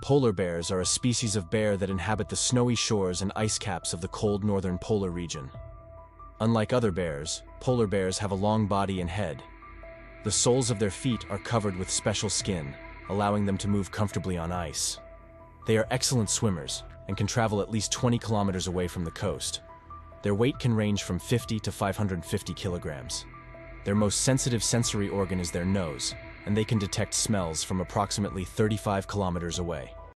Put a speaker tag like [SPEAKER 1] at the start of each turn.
[SPEAKER 1] Polar bears are a species of bear that inhabit the snowy shores and ice caps of the cold northern polar region. Unlike other bears, polar bears have a long body and head. The soles of their feet are covered with special skin, allowing them to move comfortably on ice. They are excellent swimmers and can travel at least 20 kilometers away from the coast. Their weight can range from 50 to 550 kilograms. Their most sensitive sensory organ is their nose, and they can detect smells from approximately 35 kilometers away.